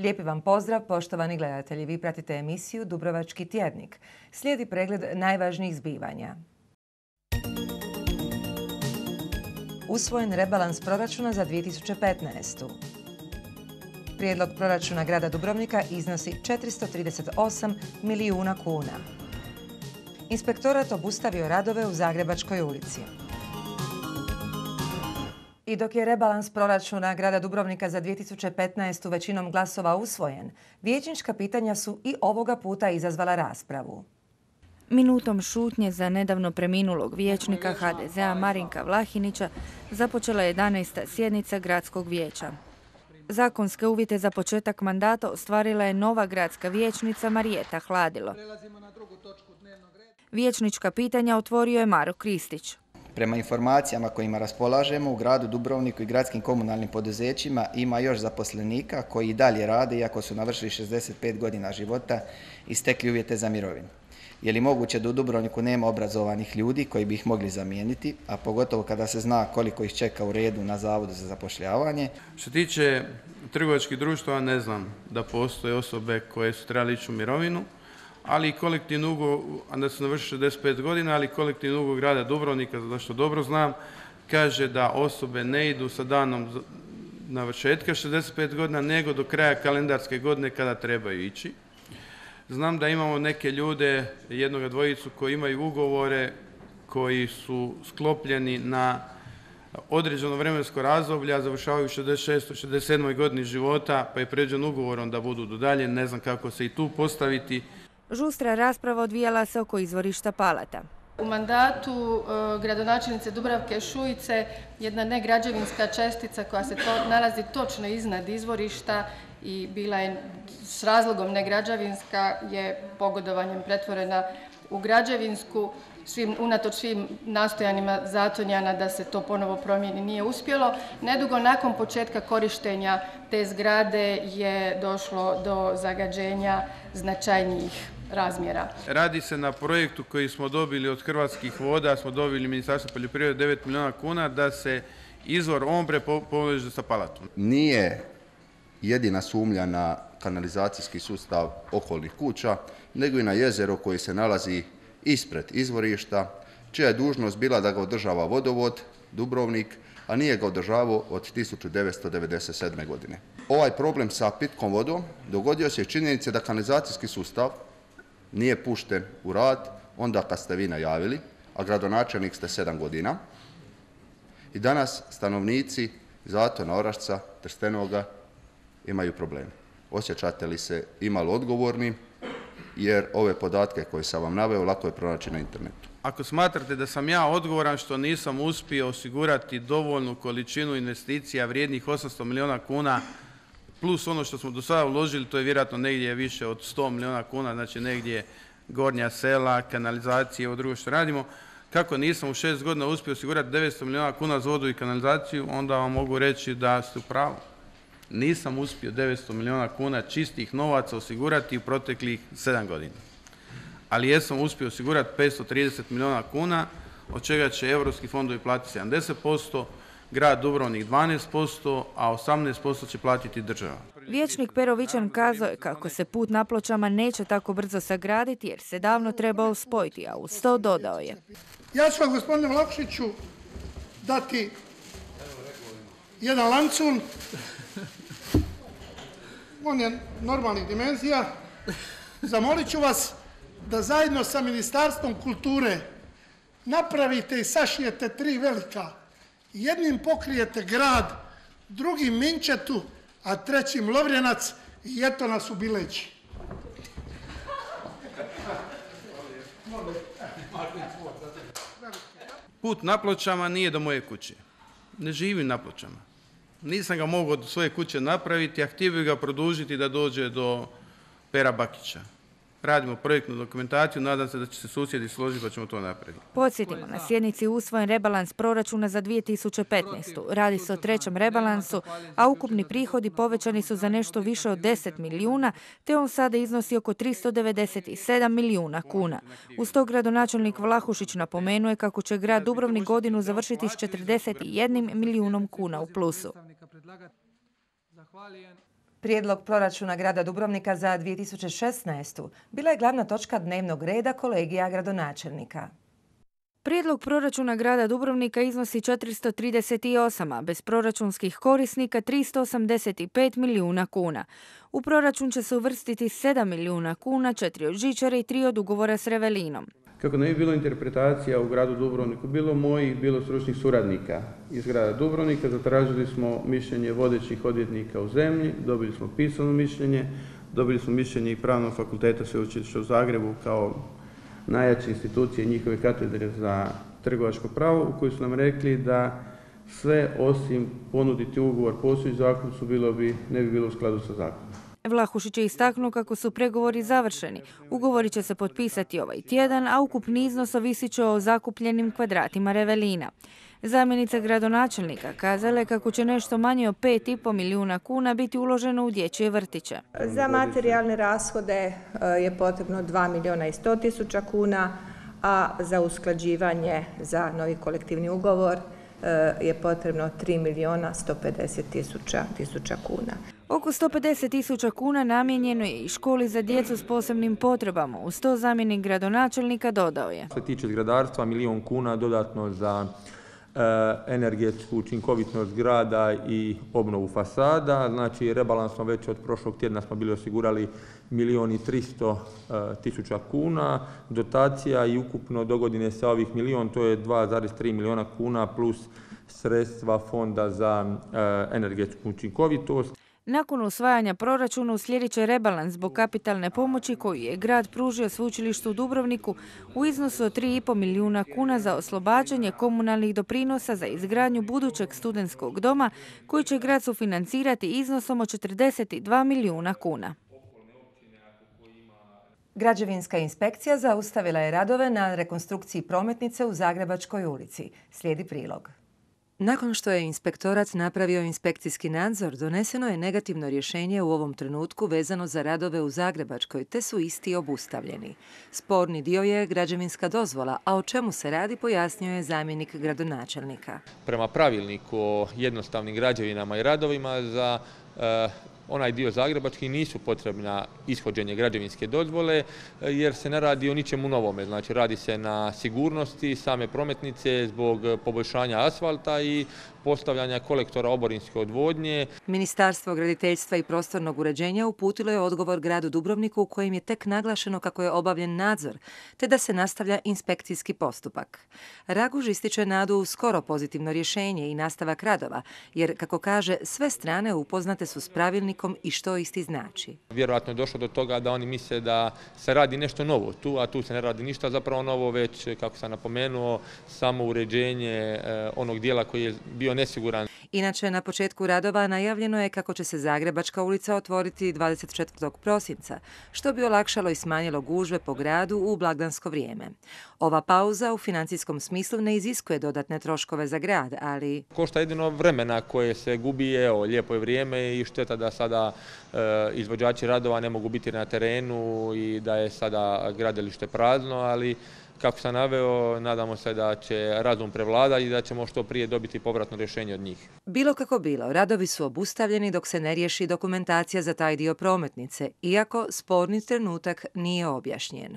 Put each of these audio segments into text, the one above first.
Lijepi vam pozdrav, poštovani gledatelji. Vi pratite emisiju Dubrovački tjednik. Slijedi pregled najvažnijih zbivanja. Usvojen rebalans proračuna za 2015. Prijedlog proračuna grada Dubrovnika iznosi 438 milijuna kuna. Inspektorat obustavio radove u Zagrebačkoj ulici. I dok je rebalans proračuna grada Dubrovnika za 2015. većinom glasova usvojen, vijećnička pitanja su i ovoga puta izazvala raspravu. Minutom šutnje za nedavno preminulog vijećnika HDZ-a Marinka Vlahinića započela je 11. sjednica gradskog vijeća. Zakonske uvjete za početak mandata ostvarila je nova gradska vijećnica Marijeta Hladilo. Vijećnička pitanja otvorio je Maro Kristić. Prema informacijama kojima raspolažemo, u gradu Dubrovniku i gradskim komunalnim poduzećima ima još zaposlenika koji i dalje rade iako su navršili 65 godina života i stekli uvjete za mirovinu. Je li moguće da u Dubrovniku nema obrazovanih ljudi koji bi ih mogli zamijeniti, a pogotovo kada se zna koliko ih čeka u redu na Zavodu za zapošljavanje? Što se tiče trgovačkih društava, ne znam da postoje osobe koje su trebali ići u mirovinu, ali i kolektivni ugovor, da su navršili 65 godina, ali kolektivni ugovor grada Dubrovnika, zato što dobro znam, kaže da osobe ne idu sa danom navršetka 65 godina, nego do kraja kalendarske godine kada trebaju ići. Znam da imamo neke ljude, jednoga dvojicu koji imaju ugovore koji su sklopljeni na određeno vremensko razdoblje, a završavaju u 66. 67. godini života, pa je predviđen ugovorom da budu do dalje. Ne znam kako se i tu postaviti. Žustra rasprava odvijala se oko izvorišta Palata. U mandatu gradonačelnice Dubravke Šuice jedna negrađevinska čestica koja se nalazi točno iznad izvorišta i bila je s razlogom negrađevinska je pogodovanjem pretvorena u građevinsku. Unatoč svim nastojanjima Zatonjana da se to ponovo promijeni nije uspjelo. Nedugo nakon početka korištenja te zgrade je došlo do zagađenja značajnijih razmjera. Radi se na projektu koji smo dobili od Hrvatskih voda, smo dobili Ministarstvo poljoprivrede 9 milijuna kuna da se izvor Ombre poveže sa Palatom. Nije jedina sumnja na kanalizacijski sustav okolnih kuća, nego i na jezero koje se nalazi ispred izvorišta, čija je dužnost bila da ga održava vodovod Dubrovnik, a nije ga održavao od 1997. godine. Ovaj problem sa pitkom vodom dogodio se iz činjenice da kanalizacijski sustav nije pušten u rad onda kad ste vi najavili, a gradonačelnik ste 7 godina. I danas stanovnici Zatona, Orašca, Trstenoga imaju probleme. Osjećate li se imalo odgovorni? Jer ove podatke koje sam vam naveo lako je pronaći na internetu. Ako smatrate da sam ja odgovoran što nisam uspio osigurati dovoljnu količinu investicija vrijednih 800 milijuna kuna plus ono što smo do sada uložili, to je vjerojatno negdje više od 100 milijuna kuna, znači negdje gornja sela, kanalizacije, ovo drugo što radimo. Kako nisam u 6 godina uspio osigurati 900 milijuna kuna za vodu i kanalizaciju, onda vam mogu reći da ste u pravu. Nisam uspio 900 milijuna kuna čistih novaca osigurati u proteklih 7 godina. Ali jesam uspio osigurati 530 milijuna kuna, od čega će europski fondovi platiti 70%, grad Dubrovnik 12%, a 18% će platiti država. Vijećnik Pero Vičan kazao je kako se put na Pločama neće tako brzo sagraditi jer se davno trebao spojiti, a uz to dodao je. Ja ću vam, gospodine Vlahušiću, dati jedan lancun. On je normalnih dimenzija. Zamolit ću vas da zajedno sa Ministarstvom kulture napravite i sašijete 3 velika. Jednim pokrijete grad, drugim Minčetu, a trećim Lovrjenac i eto nas u Bileći. Put na Pločama nije do moje kuće. Ne živim na Pločama. Nisam ga mogao do svoje kuće napraviti, a htio bih ga produžiti da dođe do Pera Bakića. Radimo projektnu dokumentaciju, nadam se da će se susjedi složiti pa ćemo to napraviti. Podsjetimo, na sjednici usvojen rebalans proračuna za 2015. Radi se o 3. rebalansu, a ukupni prihodi povećani su za nešto više od 10 milijuna, te on sada iznosi oko 397 milijuna kuna. Uz to gradonačelnik Vlahušić napomenuje kako će grad Dubrovnik godinu završiti s 41 milijunom kuna u plusu. Prijedlog proračuna grada Dubrovnika za 2016. bila je glavna točka dnevnog reda kolegija gradonačelnika. Prijedlog proračuna grada Dubrovnika iznosi 438, a bez proračunskih korisnika 385 milijuna kuna. U proračun će se uvrstiti 7 milijuna kuna, 4 od žičare i 3 od ugovora s Revelinom. Kako ne bi bilo interpretacija u gradu Dubrovniku, bilo mojih, bilo stručnih suradnika iz grada Dubrovnika, zatražili smo mišljenje vodećih odvjetnika u zemlji, dobili smo pisano mišljenje, dobili smo mišljenje i Pravnog fakulteta Sveučilišta u Zagrebu kao najjače institucije njihove katedre za trgovačko pravo, u kojoj su nam rekli da sve osim ponuditi ugovor postojeći zakupcu ne bi bilo u skladu sa zakonom. Vlahušić je istaknuo kako su pregovori završeni. Ugovori će se potpisati ovaj tjedan, a ukupni iznos ovisit će o zakupljenim kvadratima Revelina. Zamjenica gradonačelnika kazala je kako će nešto manje od 5,5 milijuna kuna biti uloženo u dječje vrtiće. Za materijalne rashode je potrebno 2 milijuna i 100 tisuća kuna, a za usklađivanje za novi kolektivni ugovor je potrebno 3 milijuna 150 tisuća kuna. Oko 150 tisuća kuna namijenjeno je i školi za djecu s posebnim potrebama. Uz to zamjenik gradonačelnika dodao je. Što se tiče zgradarstva, 1 milijun kuna dodatno za energetsku učinkovitost zgrada i obnovu fasada. Znači, rebalansom već od prošlog tjedna smo bili osigurali 1.300.000 kuna dotacija i ukupno do godine sa ovih milijun, to je 2,3 milijuna kuna plus sredstva Fonda za energetsku učinkovitost. Nakon usvajanja proračuna uslijedit će rebalans zbog kapitalne pomoći koju je grad pružio sveučilištu u Dubrovniku u iznosu od 3,5 milijuna kuna za oslobađanje komunalnih doprinosa za izgradnju budućeg studentskog doma koji će grad sufinancirati iznosom od 42 milijuna kuna. Građevinska inspekcija zaustavila je radove na rekonstrukciji prometnice u Zagrebačkoj ulici. Slijedi prilog. Nakon što je inspektorat napravio inspekcijski nadzor, doneseno je negativno rješenje u ovom trenutku vezano za radove u Zagrebačkoj, te su isti obustavljeni. Sporni dio je građevinska dozvola, a o čemu se radi pojasnio je zamjenik gradonačelnika. Prema pravilniku o jednostavnim građevinama i radovima za onaj dio zagrebački nisu potrebna ishođenje građevinske dozvole jer se ne radi o ničemu novome. Znači, radi se na sigurnosti same prometnice zbog poboljšanja asfalta i postavljanja kolektora oborinske odvodnje. Ministarstvo graditeljstva i prostornog uređenja uputilo je odgovor gradu Dubrovniku u kojem je tek naglašeno kako je obavljen nadzor, te da se nastavlja inspekcijski postupak. Raguž ističe nadu u skoro pozitivno rješenje i nastavak radova, jer, kako kaže, sve strane upoznate su s pravilnikom i što isti znači. Vjerojatno je došlo do toga da oni misle da se radi nešto novo tu, a tu se ne radi ništa zapravo novo, već, kako sam napomenuo, samo uređenje onog dijela koji je bio nesiguran. Inače, na početku radova najavljeno je kako će se Zagrebačka ulica otvoriti 24. prosinca, što bi olakšalo i smanjilo gužve po gradu u blagdansko vrijeme. Ova pauza u financijskom smislu ne iziskuje dodatne troškove za grad, ali košta jedino vremena koje se gubi, lijepo je vrijeme i šteta da sada izvođači radova ne mogu biti na terenu i da je sada gradilište prazno, ali kako sam naveo, nadamo se da će razum prevladati i da ćemo što prije dobiti povratno rješenje od njih. Bilo kako bilo, radovi su obustavljeni dok se ne riješi dokumentacija za taj dio prometnice, iako sporni trenutak nije objašnjen.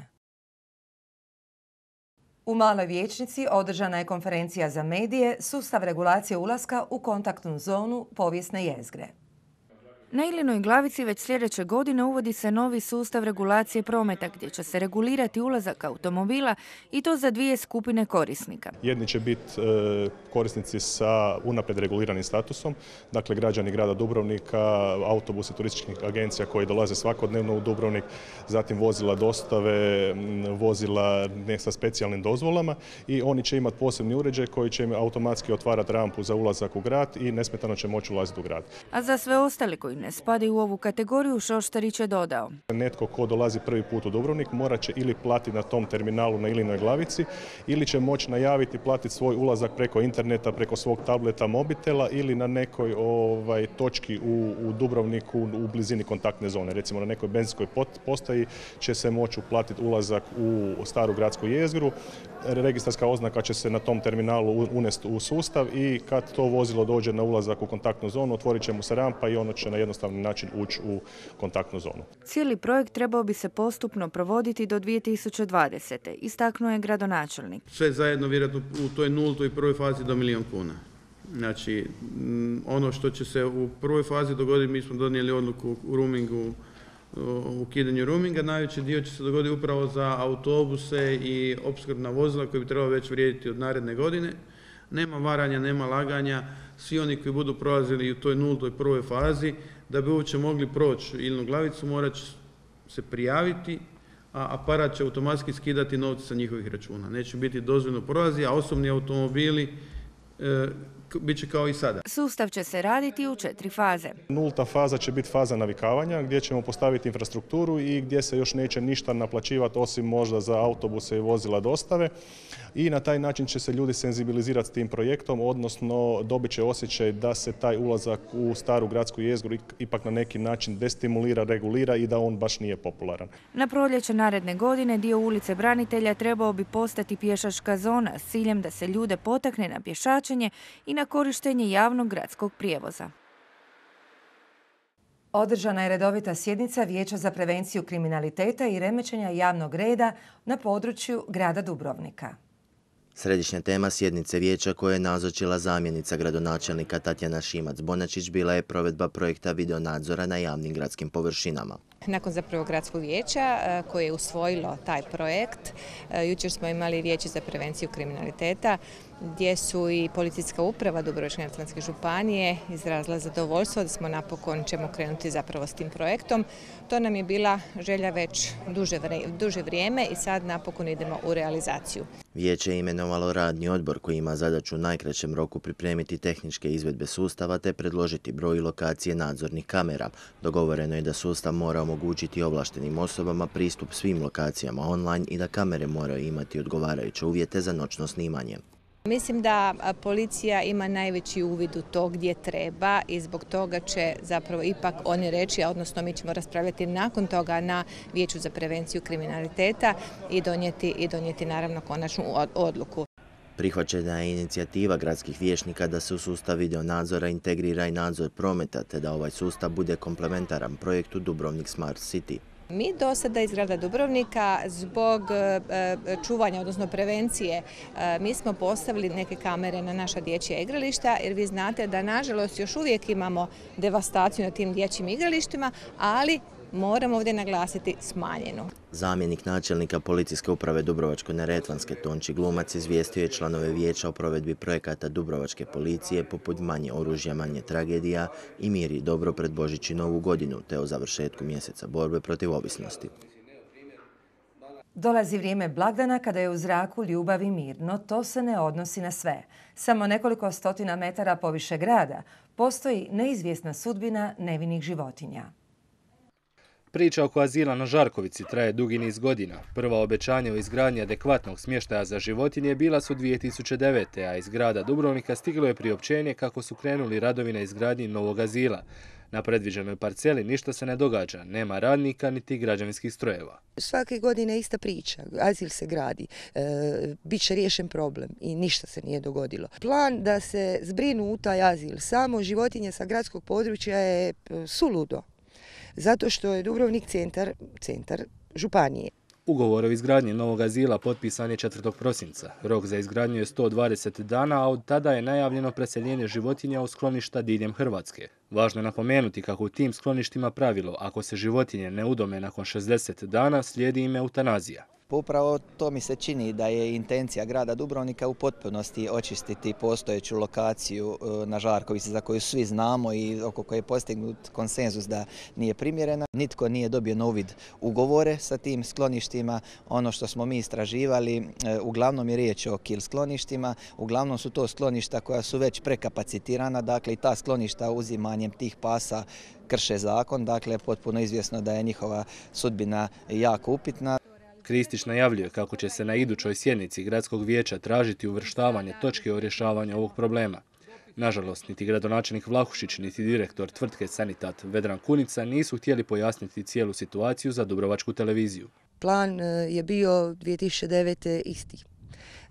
U Maloj Vijećnici održana je konferencija za medije, sustav regulacije ulaska u kontaktnu zonu povijesne jezgre. Na Ilinoj Glavici već sljedeće godine uvodi se novi sustav regulacije prometa gdje će se regulirati ulazak automobila i to za 2 skupine korisnika. Jedni će biti korisnici sa unaprijed reguliranim statusom, dakle građani grada Dubrovnika, autobusi turističkih agencija koji dolaze svakodnevno u Dubrovnik, zatim vozila dostave, vozila sa specijalnim dozvolama i oni će imati posebni uređaj koji će im automatski otvarati rampu za ulazak u grad i nesmetano će moći ulaziti u grad. A za sve ostali koji ne spadaju u ovu kategoriju, Šoštarić je dodao. Netko ko dolazi prvi put u Dubrovnik morat će ili platiti na tom terminalu na Ilinoj Glavici ili će moći najaviti platiti svoj ulazak preko interneta, preko svog tableta, mobitela ili na nekoj točki u Dubrovniku u blizini kontaktne zone. Recimo na nekoj benzinskoj postaji će se moći uplatiti ulazak u staru gradsku jezgru. Registarska oznaka će se na tom terminalu unesti u sustav i kad to vozilo dođe na ulazak u kontaktnu zonu, otvorit će mu se rampa i ono će na jednostavni način ući u kontaktnu zonu. Cijeli projekt trebao bi se postupno provoditi do 2020. Istaknuo je gradonačelnik. Sve zajedno vjerojatno u toj nultoj prvoj fazi do 1 milijun kuna. Znači, ono što će se u prvoj fazi dogoditi, mi smo donijeli odluku u roamingu, u ukidanju roaminga, najveći dio će se dogoditi upravo za autobuse i opskrbna vozila koji bi trebalo već vrijediti od naredne godine. Nema varanja, nema laganja, svi oni koji budu prolazili u toj nultoj prvoj fazi, da bi uopće mogli proći Ilinu Glavicu, morat će se prijaviti, a aparat će automatski skidati novce sa njihovih računa. Neće biti dozvoljeno prolazi, a osobni automobili bit će kao i sada. Sustav će se raditi u 4 faze. Nulta faza će biti faza navikavanja gdje ćemo postaviti infrastrukturu i gdje se još neće ništa naplaćivati osim možda za autobuse i vozila dostave i na taj način će se ljudi senzibilizirati s tim projektom, odnosno dobit će osjećaj da se taj ulazak u staru gradsku jezgru ipak na neki način destimulira, regulira i da on baš nije popularan. Na proljeće naredne godine dio ulice Branitelja trebao bi postati pješačka zona s ciljem da se ljude potakne na pješačenje i na korištenje javnog gradskog prijevoza. Održana je redovita sjednica Vijeća za prevenciju kriminaliteta i remećenja javnog reda na području grada Dubrovnika. Središnja tema sjednice vijeća koje je nazočila zamjenica gradonačelnika Tatjana Šimac-Bonačić bila je provedba projekta videonadzora na javnim gradskim površinama. Nakon zapravo gradskog vijeća koje je usvojilo taj projekt, jučer smo imali Vijeće za prevenciju kriminaliteta gdje su i policijska uprava Dubrovačko-neretvanske županije izrazila zadovoljstvo da smo napokon ćemo krenuti zapravo s tim projektom. To nam je bila želja već duže vrijeme i sad napokon idemo u realizaciju. Vijeće je imenovalo radni odbor koji ima zadaću u najkraćem roku pripremiti tehničke izvedbe sustava te predložiti broj i lokacije nadzornih kamera. Dogovoreno je da sustav mora omogućiti ovlaštenim osobama pristup svim lokacijama online i da kamere moraju imati odgovarajuće uvjete za noćno snimanje. Mislim da policija ima najveći uvid u to gdje treba i zbog toga će zapravo ipak oni reći, odnosno mi ćemo raspravljati nakon toga na Vijeću za prevenciju kriminaliteta i donijeti naravno konačnu odluku. Prihvaćena je inicijativa gradskih vijećnika da se u sustav videonadzora integrira i nadzor prometa te da ovaj sustav bude komplementaran projektu Dubrovnik Smart City. Mi do sada iz grada Dubrovnika zbog čuvanja, odnosno prevencije, mi smo postavili neke kamere na naša dječja igrališta jer vi znate da nažalost još uvijek imamo devastaciju na tim dječjim igralištima, ali moram ovdje naglasiti smanjenu. Zamjenik načelnika policijske uprave Dubrovačko-neretvanske Tonči Glumac izvijestio je članove vijeća o provedbi projekata Dubrovačke policije poput manje oružja, manje tragedija i mir i dobro pred Božić i Novu godinu te o završetku mjeseca borbe protiv ovisnosti. Dolazi vrijeme blagdana kada je u zraku ljubav i mir, no to se ne odnosi na sve. Samo nekoliko stotina metara poviše grada postoji neizvjesna sudbina nevinih životinja. Priča oko azila na Žarkovici traje dugi niz godina. Prva obećanja o izgradnji adekvatnog smještaja za životinje bila su 2009. a iz grada Dubrovnika stiglo je priopćenje kako su krenuli radovi na izgradnji novog azila. Na predviđenoj parceli ništa se ne događa, nema radnika niti građevinskih strojeva. Svake godine ista priča, azil se gradi, bit će riješen problem i ništa se nije dogodilo. Plan da se zbrinu u taj azil samo životinje sa gradskog područja je suludo. Zato što je Dubrovnik centar županije. Ugovor o izgradnji novog azila potpisan je 4. prosinca. Rok za izgradnju je 120 dana, a od tada je najavljeno preseljenje životinja u skloništa diljem Hrvatske. Važno je napomenuti kako u tim skloništima pravilo, ako se životinje ne udome nakon 60 dana, slijedi im eutanazija. Upravo to mi se čini da je intencija grada Dubrovnika u potpunosti očistiti postojeću lokaciju na Žarkovici za koju svi znamo i oko koje je postignut konsenzus da nije primjerena. Nitko nije dobio na uvid ugovore sa tim skloništima. Ono što smo mi istraživali, uglavnom je riječ o kill skloništima, uglavnom su to skloništa koja su već prekapacitirana, dakle i ta skloništa uzimanjem tih pasa krše zakon, dakle potpuno izvjesno da je njihova sudbina jako upitna. Kristić najavljuje kako će se na idućoj sjednici gradskog vijeća tražiti uvrštavanje točke o rješavanju ovog problema. Nažalost, niti gradonačelnik Vlahušić, niti direktor tvrtke Sanitat Vedran Kunica nisu htjeli pojasniti cijelu situaciju za Dubrovačku televiziju. Plan je bio 2009. isti.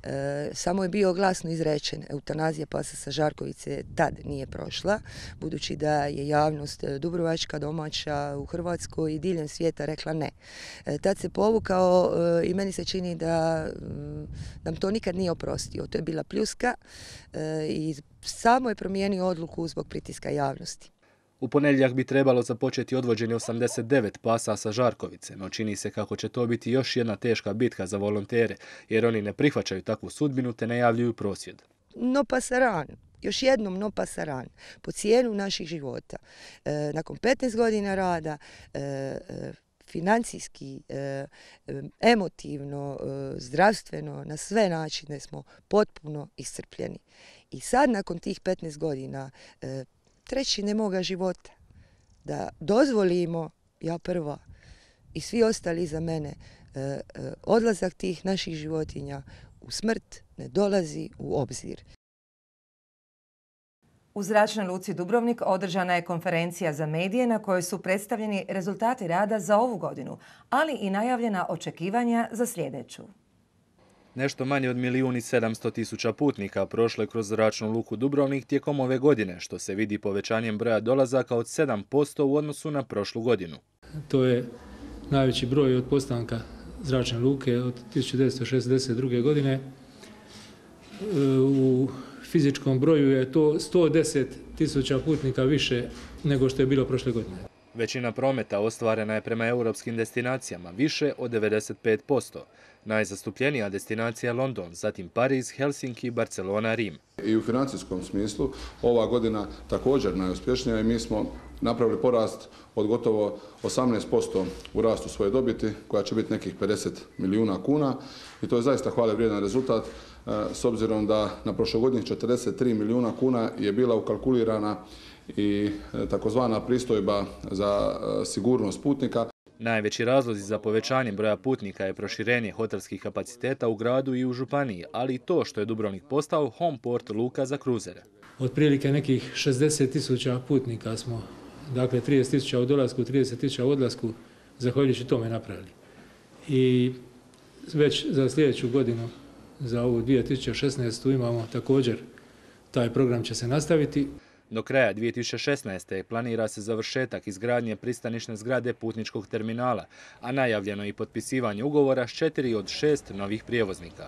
Samo je bio glasno izrečen eutanazija pasa sa Žarkovice, tad nije prošla, budući da je javnost dubrovačka, domaća, u Hrvatskoj i diljem svijeta rekla ne. Tad se povukao i meni se čini da nam to nikad nije oprostio. To je bila pljuska i samo je promijenio odluku zbog pritiska javnosti. U ponedjeljak bi trebalo započeti odvođenje 89 pasa sa Žarkovice, no čini se kako će to biti još jedna teška bitka za volontere, jer oni ne prihvaćaju takvu sudbinu te najavljuju prosvjed. No pasaran, još jednom no pasaran, po cijenu naših života. Nakon 15 godina rada, financijski, emotivno, zdravstveno, na sve načine smo potpuno iscrpljeni. I sad nakon tih 15 godina, trećine moga života, da dozvolimo, ja prva i svi ostali iza mene, odlazak tih naših životinja u smrt ne dolazi u obzir. U Zračnoj luci Dubrovnik održana je konferencija za medije na kojoj su predstavljeni rezultati rada za ovu godinu, ali i najavljena očekivanja za sljedeću. Nešto manje od 1.700.000 putnika prošlo je kroz Zračnu luku Dubrovnik tijekom ove godine, što se vidi povećanjem broja dolazaka od 7% u odnosu na prošlu godinu. To je najveći broj od postanka Zračne luke od 1962. godine. U fizičkom broju je to 110.000 putnika više nego što je bilo prošle godine. Većina prometa ostvarena je prema europskim destinacijama, više od 95%. Najzastupljenija destinacija je London, zatim Pariz, Helsinki, Barcelona, Rim. I u financijskom smislu ova godina također najuspješnija i mi smo napravili porast od gotovo 18% u rastu svoje dobiti, koja će biti nekih 50 milijuna kuna i to je zaista hvale vrijedan rezultat s obzirom da na prošlogodišnjih 43 milijuna kuna je bila ukalkulirana i takozvana pristojba za sigurnost putnika. Najveći razlozi za povećanje broja putnika je proširenje hotelskih kapaciteta u gradu i u županiji, ali i to što je Dubrovnik postao home port luka za kruzere. Otprilike nekih 60.000 putnika smo, dakle 30.000 u dolasku, 30.000 u odlasku, zahvaljujući tome napravili. I već za sljedeću godinu, za ovu 2016. imamo također, taj program će se nastaviti. Do kraja 2016. planira se završetak izgradnje pristanišne zgrade putničkog terminala, a najavljeno je i potpisivanje ugovora s 4 od 6 novih prijevoznika.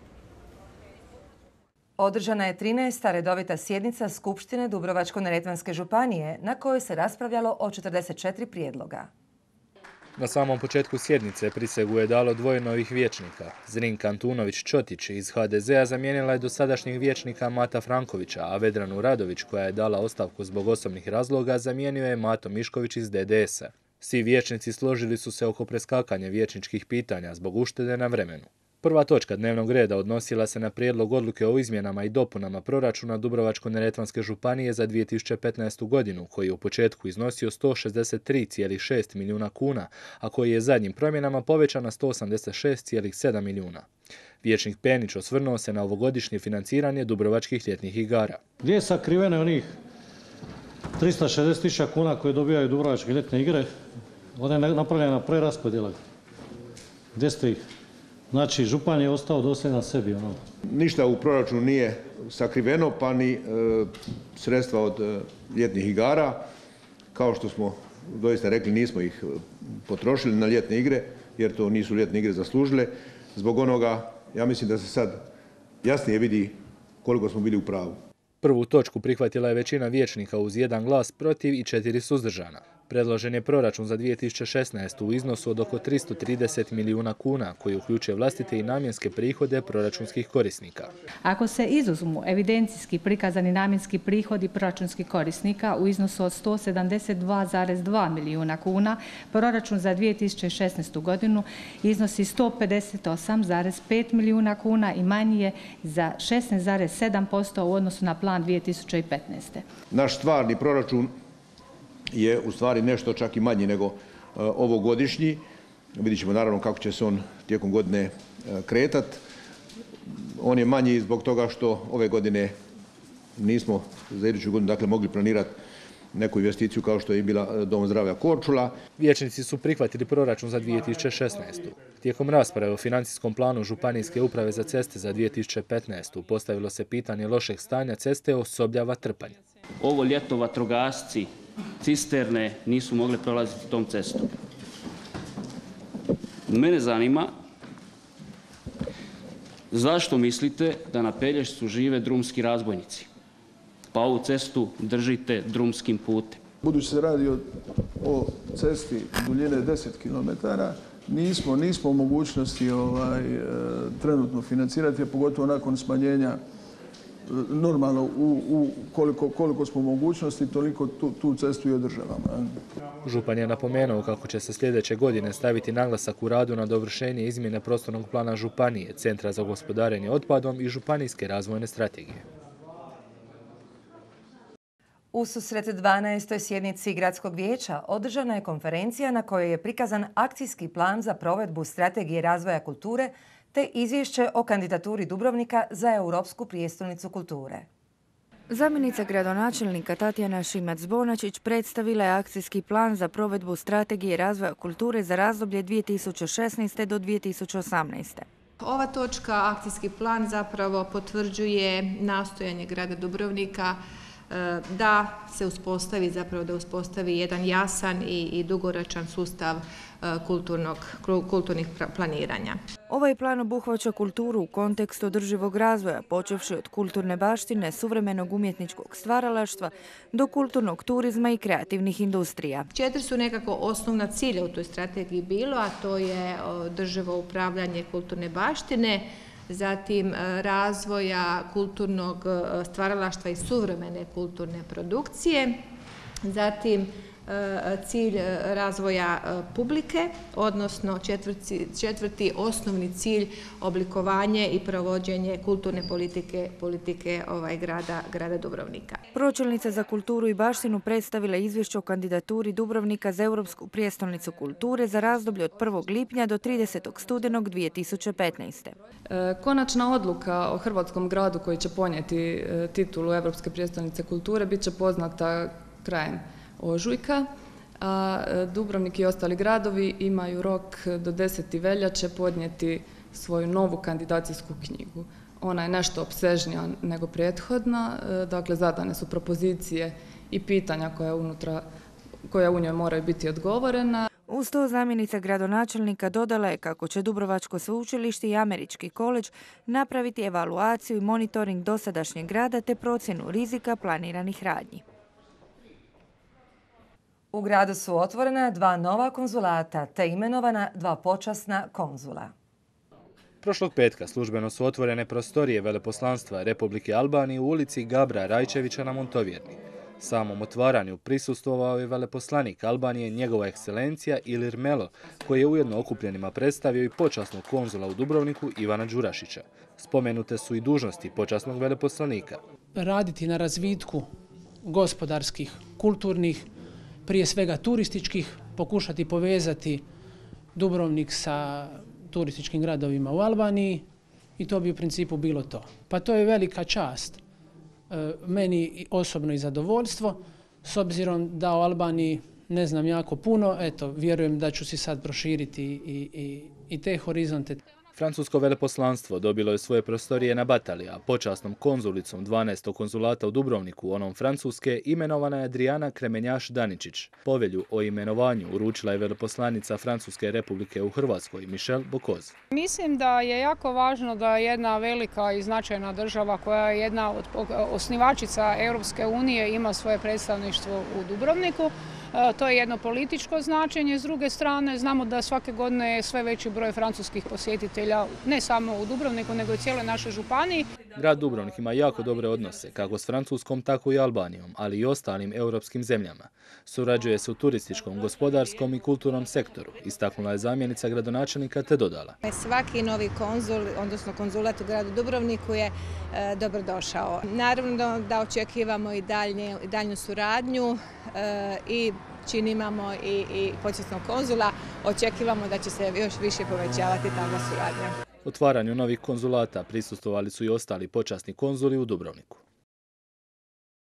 Održana je 13. redovita sjednica Skupštine Dubrovačko-neretvanske županije, na kojoj se raspravljalo o 44 prijedloga. Na samom početku sjednice prisegu je dalo dvoje novih vijećnika. Zrinka Antunović-Čotić iz HDZ-a zamijenila je dosadašnjeg vijećnika Mata Frankovića, a Vedranu Radović, koja je dala ostavku zbog osobnih razloga, zamijenio je Mato Mišković iz DDS-a. Svi vijećnici složili su se oko preskakanja vijećničkih pitanja zbog uštede na vremenu. Prva točka dnevnog reda odnosila se na prijedlog odluke o izmjenama i dopunama proračuna Dubrovačko-neretvanske županije za 2015. godinu, koji je u početku iznosio 163,6 milijuna kuna, a koji je zadnjim promjenama povećan na 186,7 milijuna. Vijećnik Penić osvrnuo se na ovogodišnje financiranje Dubrovačkih ljetnih igara. Gdje je sakrivene onih 360.000 kuna koje dobijaju Dubrovačke ljetne igre? Ovdje je napravljena preraspodjela. Gdje ste ih? Znači, župan je ostao dosljedan sebi. Ništa u proračunu nije sakriveno, pa ni sredstva od ljetnih igara. Kao što smo doista rekli, nismo ih potrošili na ljetne igre, jer to nisu ljetne igre zaslužile. Zbog onoga, ja mislim da se sad jasnije vidi koliko smo bili u pravu. Prvu točku prihvatila je većina vijećnika uz 1 glas protiv i 4 suzdržana. Predložen je proračun za 2016. u iznosu od oko 330 milijuna kuna, koji uključuje vlastite i namjenske prihode proračunskih korisnika. Ako se izuzmu evidencijski prikazani namjenski prihodi proračunskih korisnika u iznosu od 172,2 milijuna kuna, proračun za 2016. godinu iznosi 158,5 milijuna kuna i manji je za 16,7% u odnosu na plan 2015. Naš stvarni proračun je u stvari nešto čak i manji nego ovogodišnji. Vidjet ćemo naravno kako će se on tijekom godine kretati. On je manji zbog toga što ove godine nismo za iduću godinu mogli planirati neku investiciju kao što je bila Dom zdravlja Korčula. Vijećnici su prihvatili proračun za 2016. Tijekom rasprave o financijskom planu Županijske uprave za ceste za 2015. postavilo se pitanje lošeg stanja ceste Ossoblja-Vatrpanj. Ovo ljeto vatrogasci, cisterne nisu mogli prolaziti tom cestom. Mene zanima zašto mislite da na Pelješcu žive drumski razbojnici, pa ovu cestu držite drumskim putem? Budući se radi o cesti duljine 10 km, nismo u mogućnosti trenutno financirati, a pogotovo nakon smanjenja normalno koliko smo mogućnosti, toliko tu cestu i održavamo. Župan je napomenuo kako će se sljedeće godine staviti naglasak u radu na dovršenje izmjene prostornog plana Županije, Centra za gospodarenje otpadom i Županijske razvojne strategije. Ususret 12. sjednici Gradskog vijeća održana je konferencija na kojoj je prikazan akcijski plan za provedbu strategije razvoja kulture te izvješće o kandidaturi Dubrovnika za Europsku prijestolnicu kulture. Zamjenica gradonačelnika Tatjana Šimac-Bonačić predstavila je akcijski plan za provedbu strategije razvoja kulture za razdoblje 2016. do 2018. Ova točka, akcijski plan, zapravo potvrđuje nastojanje grada Dubrovnika da se uspostavi jedan jasan i dugoročan sustav kulturnih planiranja. Ovaj plan obuhvaća kulturu u kontekstu održivog razvoja, počevši od kulturne baštine, suvremenog umjetničkog stvaralaštva do kulturnog turizma i kreativnih industrija. 4 su nekako osnovna cilja u toj strategiji bilo, a to je održivo upravljanje kulturne baštine, zatim razvoja kulturnog stvaralaštva i suvremene kulturne produkcije, zatim cilj razvoja publike, odnosno četvrti osnovni cilj oblikovanje i provođenje kulturne politike grada Dubrovnika. Pročelnica za kulturu i baštinu predstavila izvješće o kandidaturi Dubrovnika za Europsku prijestolnicu kulture za razdoblje od 1. lipnja do 30. studenog 2015. Konačna odluka o hrvatskom gradu koji će ponijeti titulu Europske prijestolnice kulture bit će poznata krajem ožujka, a Dubrovnik i ostali gradovi imaju rok do 10. veljače podnijeti svoju novu kandidacijsku knjigu. Ona je nešto opsežnija nego prethodna, dakle zadane su propozicije i pitanja koja u njoj moraju biti odgovorena. Uz to zamjenica gradonačelnika dodala je kako će Dubrovačko sveučilište i Američki koledž napraviti evaluaciju i monitoring dosadašnjeg rada te procjenu rizika planiranih radnji. U gradu su otvorena 2 nova konzulata te imenovana 2 počasna konzula. Prošlog petka službeno su otvorene prostorije Veleposlanstva Republike Albanije u ulici Gabra Rajčevića na Montovjerni. Samom otvaranju prisustvovao je veleposlanik Albanije njegova ekscelencija Ilir Melo, koji je ujedno okupljenima predstavio i počasnog konzula u Dubrovniku Ivana Đurašića. Spomenute su i dužnosti počasnog veleposlanika. Raditi na razvitku gospodarskih, kulturnih, prije svega turističkih, pokušati povezati Dubrovnik sa turističkim gradovima u Albaniji i to bi u principu bilo to. Pa to je velika čast meni osobno i zadovoljstvo, s obzirom da o Albaniji ne znam jako puno, eto, vjerujem da ću si sad proširiti i te horizonte. Francusko veleposlanstvo dobilo je svoje prostorije na Batali, a počasnom konzulicom 12. konzulata u Dubrovniku, onom Francuske, imenovana je Adriana Kremenjaš-Daničić. Povelju o imenovanju uručila je veleposlanica Francuske republike u Hrvatskoj, Michel Bokoz. Mislim da je jako važno da jedna velika i značajna država koja je jedna od osnivačica Europske unije ima svoje predstavništvo u Dubrovniku. To je jedno političko značenje. S druge strane, znamo da svake godine je sve veći broj francuskih posjetitelja, ne samo u Dubrovniku, nego i cijeloj našoj županiji. Grad Dubrovnik ima jako dobre odnose, kako s Francuskom, tako i Albanijom, ali i ostalim europskim zemljama. Surađuje se u turističkom, gospodarskom i kulturnom sektoru, istaknula je zamjenica gradonačelnika te dodala. Svaki novi konzul, odnosno konzulat u gradu Dubrovniku je dobrodošao. Naravno da očekivamo i daljnju suradnju i čim imamo i počasnog konzula, očekivamo da će se još više povećavati takva suradnja. Otvaranju novih konzulata prisustvovali su i ostali počasni konzuli u Dubrovniku.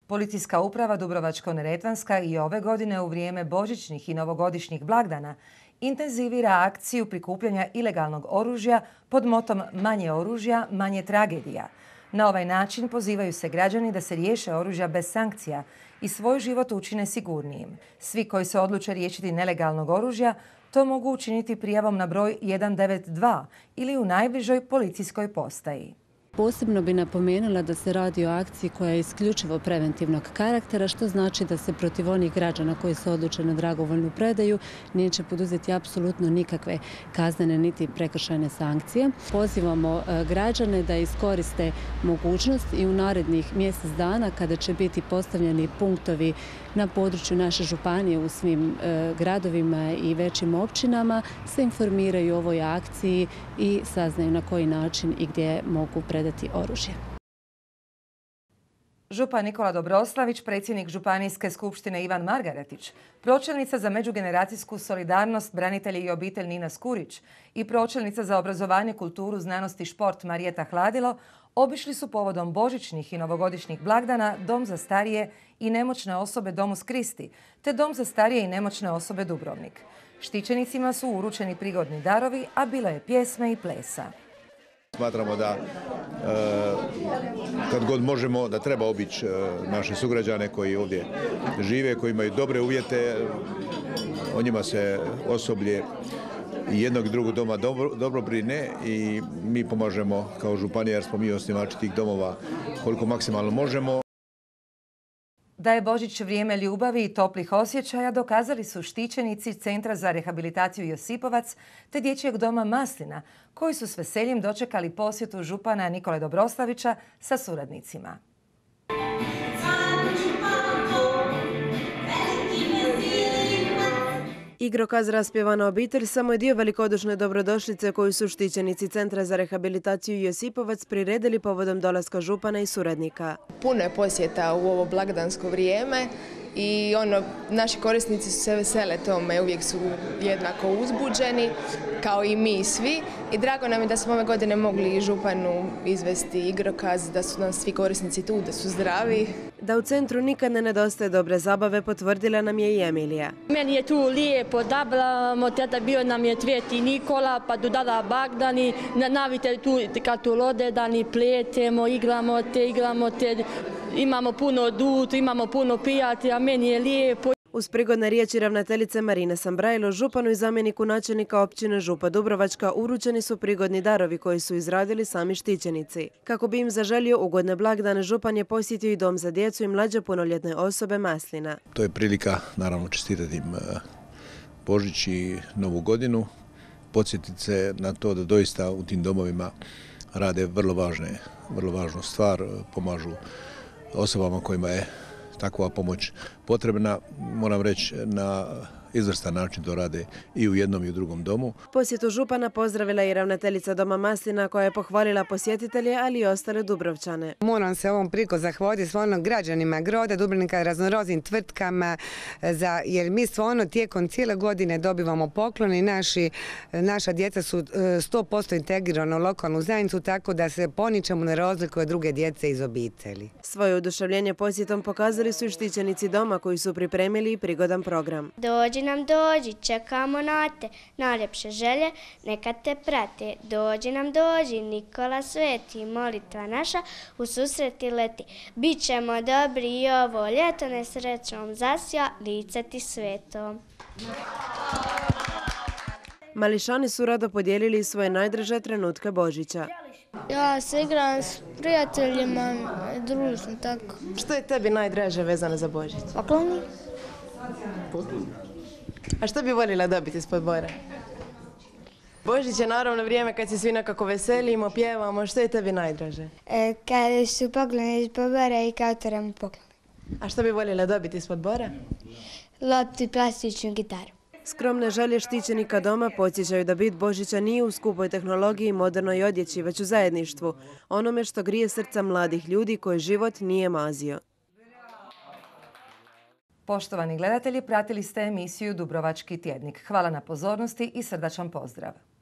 Policijska uprava Dubrovačko-neretvanska i ove godine u vrijeme božićnih i novogodišnjih blagdana intenzivira akciju prikupljanja ilegalnog oružja pod motom manje oružja, manje tragedija. Na ovaj način pozivaju se građani da se riješe oružja bez sankcija i svoj život učine sigurnijim. Svi koji se odluče riješiti nelegalnog oružja to mogu učiniti prijavom na broj 192 ili u najbližoj policijskoj postaji. Posebno bi napomenula da se radi o akciji koja je isključivo preventivnog karaktera, što znači da se protiv onih građana koji se odluče na dragovoljnu predaju neće poduzeti apsolutno nikakve kaznene niti prekršajne sankcije. Pozivamo građane da iskoriste mogućnost i u narednih mjesec dana kada će biti postavljeni punktovi na području naše županije u svim gradovima i većim općinama se informiraju o ovoj akciji i saznaju na koji način i gdje mogu predati oružje. Župan Nikola Dobroslavić, predsjednik Županijske skupštine Ivan Margaretić, pročelnica za međugeneracijsku solidarnost, branitelji i obitelj Nina Skurić i pročelnica za obrazovanje, kulturu, znanost i šport Marijeta Hladilo obišli su povodom božićnih i novogodišnjih blagdana Dom za starije i nemoćne osobe Domus Kristi te Dom za starije i nemoćne osobe Dubrovnik. Štićenicima su uručeni prigodni darovi, a bilo je pjesme i plesa. Smatramo da kad god možemo da treba obići naše sugrađane koji ovdje žive, koji imaju dobre uvjete, o njima se osoblje i jednog i drugog doma dobro brine i mi pomažemo kao županija jer smo mi osnivači tih domova koliko maksimalno možemo. Da je Božić vrijeme ljubavi i toplih osjećaja dokazali su štićenici Centra za rehabilitaciju Josipovac te Dječjeg doma Maslina, koji su s veseljem dočekali posjetu župana Nikole Dobroslavića sa suradnicima. Igrokaz Raspjevana obitelj samo je dio velikodušne dobrodošlice koju su štićenici Centra za rehabilitaciju Josipovac priredili povodom dolaska župana i suradnika. Puno je posjeta u ovo blagdansko vrijeme i naši korisnici su se vesele tome, uvijek su jednako uzbuđeni, kao i mi svi. I drago nam je da smo ove godine mogli županu izvesti igrokaz, da su nam svi korisnici tu, da su zdravi. Da u centru nikad ne nedostaje dobre zabave, potvrdila nam je i Emilija. Meni je tu lijepo, dabljamo, teta bio nam je Sveti Nikola, pa dodala bagdani, navite tu kad tu lodedani, pletemo, igramo te, imamo puno dutu, imamo puno pijati, a meni je lijepo. Uz prigodne riječi ravnateljice Marine Sambrajlo, županu i zamjeniku načelnika općine Župa Dubrovačka uručeni su prigodni darovi koji su izradili sami štićenici. Kako bi im zaželio ugodne blagdane, župan je posjetio i dom za djecu i mlađe punoljetne osobe Maslina. To je prilika, naravno, čestitati im Božić i Novu godinu, podsjetiti se na to da doista u tim domovima rade vrlo važnu stvar, pomažu osobama kojima je takva pomoć potrebna. Moram reći, na izvrstan način to rade i u jednom i u drugom domu. Posjetu župana pozdravila i ravnateljica Doma Maslina koja je pohvalila posjetitelje, ali i ostale Dubrovčane. Moram se ovom priliku zahvaliti stvarno građanima Groda, Dubrovnika, raznoraznim tvrtkama, jer mi stvarno tijekom cijele godine dobivamo poklone i naša djeca su 100% integrirana u lokalnu zajednicu, tako da se po ničemu ne razlikuje od druge djece iz obitelji. Svoje oduševljenje posjetom pokazali su i štićenici doma koji su pripremili i prigodan program. Dođi nam dođi, čekamo na te, najljepše želje neka te prate. Dođi nam dođi, Nikola sveti, molitva naša u susreti leti. Bićemo dobri i ovo ljeto, nesrećom zasja, lice ti sveto. Mališani su rado podijelili svoje najdraže trenutke Božića. Ja se igram s prijateljima, družno tako. Što je tebi najdraže vezano za Božić? Pokloni. A što bi voljela dobiti ispod bora? Božić je naravno vrijeme kad se svi nekako veselimo, pjevamo. Što je tebi najdraže? Kad su pokloni ispod bora i kad otvoramo poklone. A što bi voljela dobiti ispod bora? Loptu i plastičnu gitaru. Skromne želje štićenika doma podsjećaju da bit Božića nije u skupoj tehnologiji i modernoj odjeći, već u zajedništvu, onome što grije srca mladih ljudi koje život nije mazio. Poštovani gledatelji, pratili ste emisiju Dubrovački tjednik. Hvala na pozornosti i srdačan pozdrav.